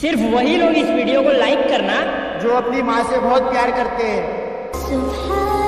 सिर्फ वही लोग इस वीडियो को लाइक करना जो अपनी माँ से बहुत प्यार करते हैं।